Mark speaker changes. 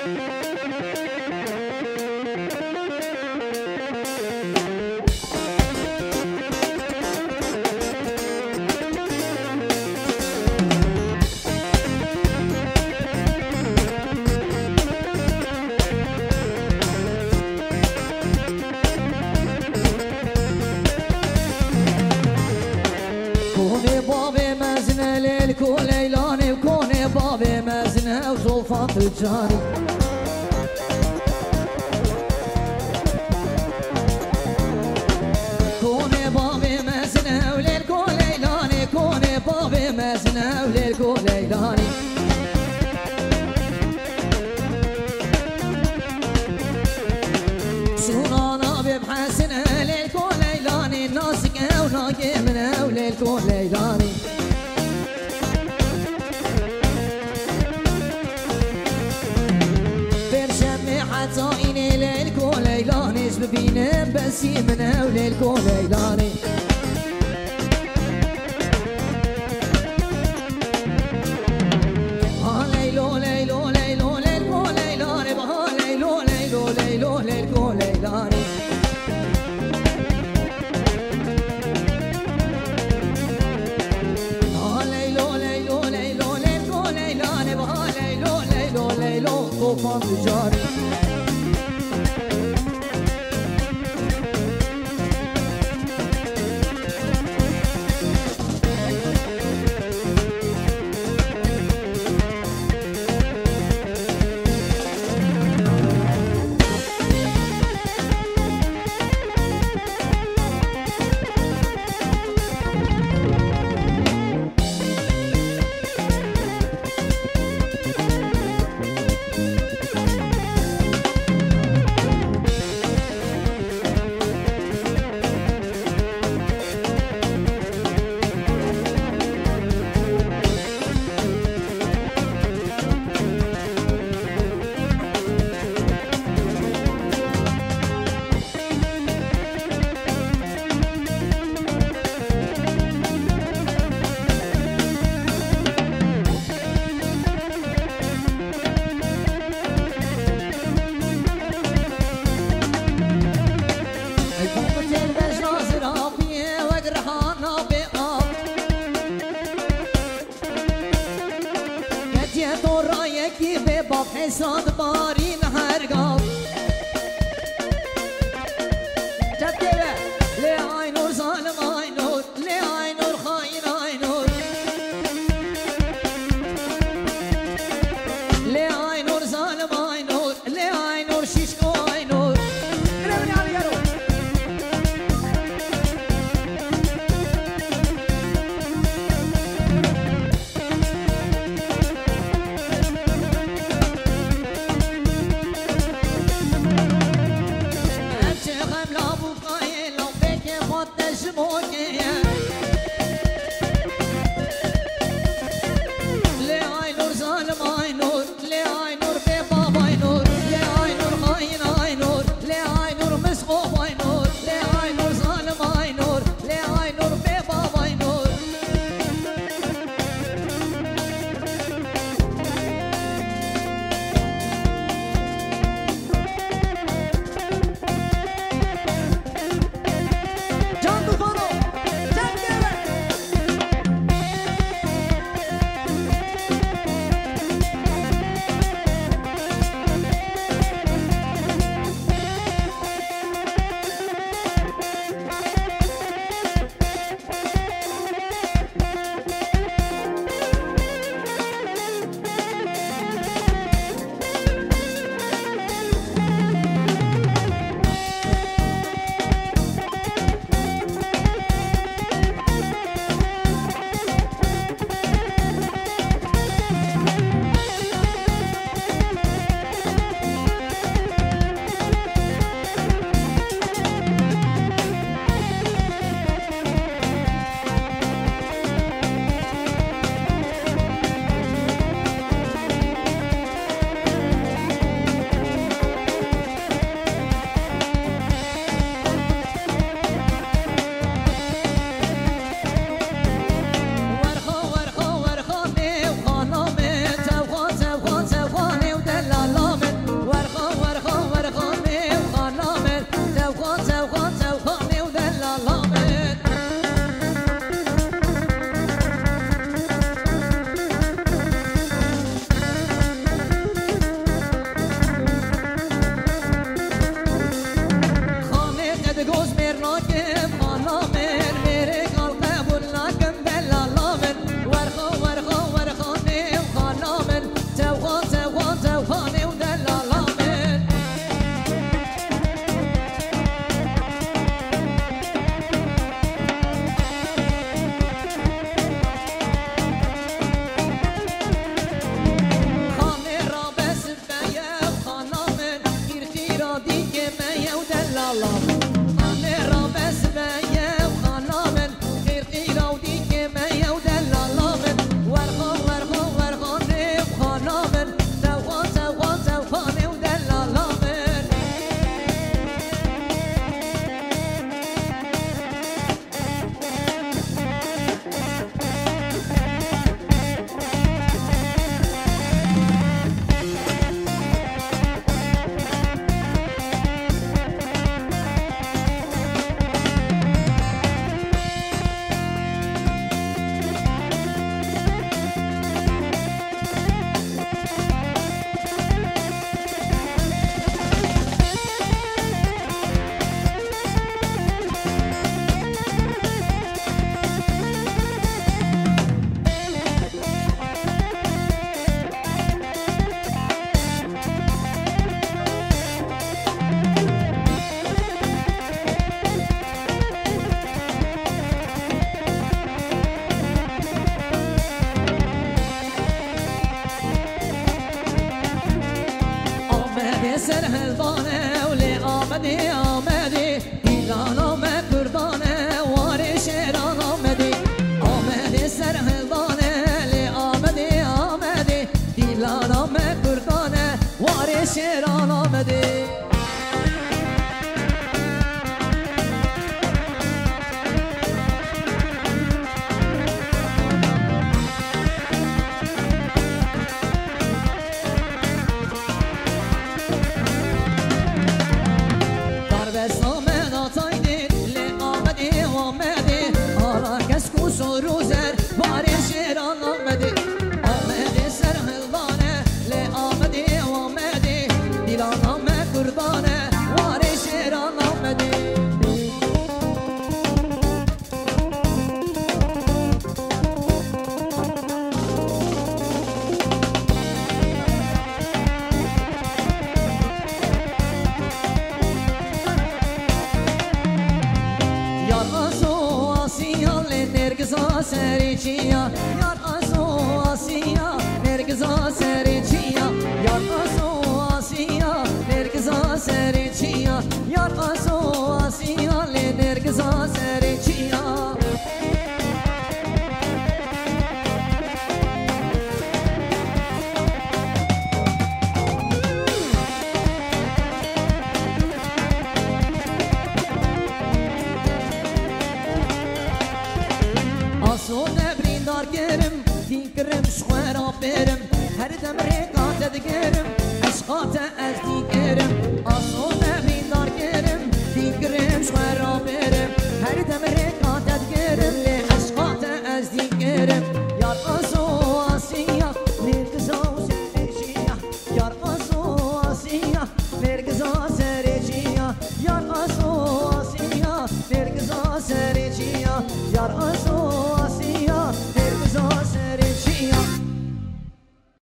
Speaker 1: ليلاني وكوني بابي مزنة وزوفان تجاري كوني بابي مزنة وليلكو ليلاني كوني بابي مزنة وليلكو ليلاني سونانا ببحسنة ليلكو ليلاني ناسك وناقي منه وليلكو ليلاني عطايني ليلكو ليلاني شببينا بس يمنا وليلكو ليلاني ها ليلو ليلو ليلو ليلكو ليلاني ها ليلو ليلو ليلو ليلكو ليلاني ها ليلو ليلو ليلو ليلكو ليلاني ها ليلو ليلو ليلو طوفان تجاري حساد بارين هرقاب جدله لي عينور ظالم عينور لي عينور خاين عينور لي عينور ظالم عينور لي عينور شيشكو عينور رمني على يارو توخانه و دلالامه خانه را بس بیا خانامن گیر را دیگه میا و دلالامه خانه را بس بیا خانامن گیر را دیگه میا و دلالامه ورخان ورخان ورخانه خانامن توخان توخان توخانه و دلالامه سر هلوانه ولی آمدی آمدی دیلان آمد کردانه واری شیران آمدی آمدی سر هلوانه لی آمدی آمدی دیلان آمد کردانه واری شیران آمدی روزر واری شیران آمدی آمدی سر هلوانه لی آمدی آمدی دیلان آمد قربانه واری شیران آمدی نرگزا سریچیا یار آسو آسیا نرگزا سریچیا یار آسو آسیا نرگزا سریچیا یار آسو آسیا نرگزا سریچیا دیگرم شوارا برم هر دم رقات دیگرم عشقات از دیگرم آسونه بیدار گرم دیگرم شوارا برم هر دم رقات دیگرم لی عشقات از دیگرم یار آسو آسیا مرگزا سریچیا یار آسو آسیا مرگزا سریچیا یار آسو آسیا مرگزا سریچیا یار آسو